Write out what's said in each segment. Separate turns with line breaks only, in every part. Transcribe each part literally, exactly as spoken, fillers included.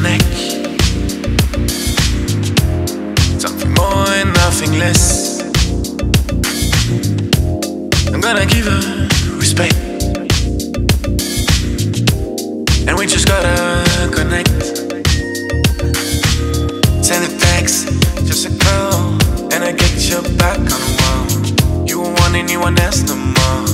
neck. Something more and nothing less. I'm gonna give her respect, and we just gotta connect. Send a text, just a call, and I get you back on the wall. You won't want anyone else no more,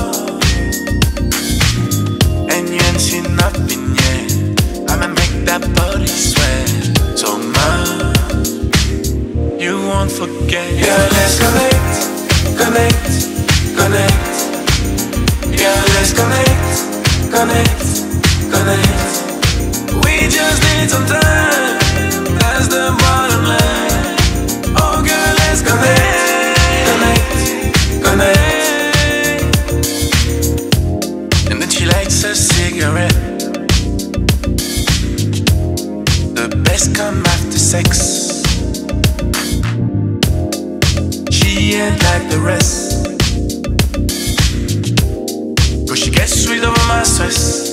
and you ain't seen nothing yet. I'ma make that body sweat so much you won't forget. Yeah, let's connect, connect, connect. Yeah, let's connect, connect, connect. We just need some time, that's the bottom line. Oh girl, let's connect, connect, connect. And then she lights a cigarette. The best come after sex. She ain't like the rest, cause she gets rid of my stress.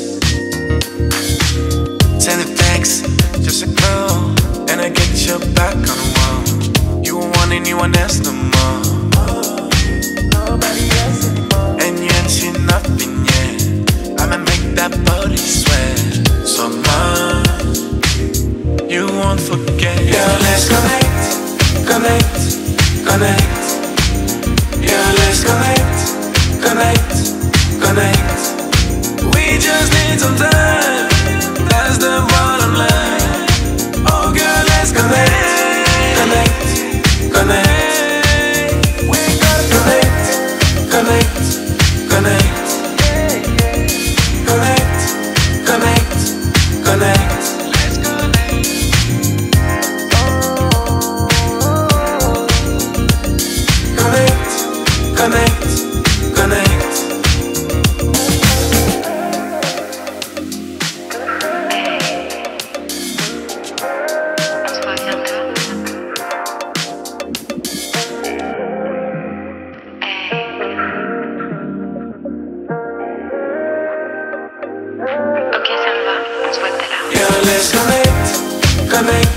Send a text, just a call, and I get you back on the wall. You won't want anyone else no more, nobody else anymore. And you ain't seen nothing yet. I'ma make that body sweat so much you won't forget. Yeah, let's connect, connect, connect. Yeah, let's connect, connect, connect. We just need some time, that's the bottom line. Oh girl, let's connect, connect, connect. We gotta connect, connect, connect. Connect, connect, connect. Let's connect. Connect, connect, connect.
Ok, ça me va, on se voit tout à l'heure.
Yeah, let's connect, connect.